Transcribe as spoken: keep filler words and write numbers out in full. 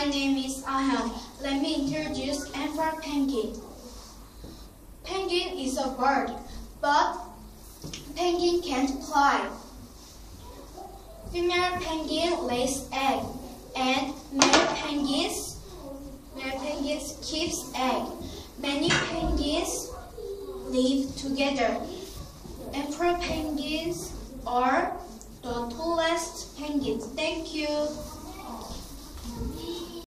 My name is Ahyeon. Let me introduce emperor penguin. Penguin is a bird, but penguin can't fly. Female penguin lays egg, and male penguins, male penguins keeps egg. Many penguins live together. Emperor penguins are the tallest penguins. Thank you.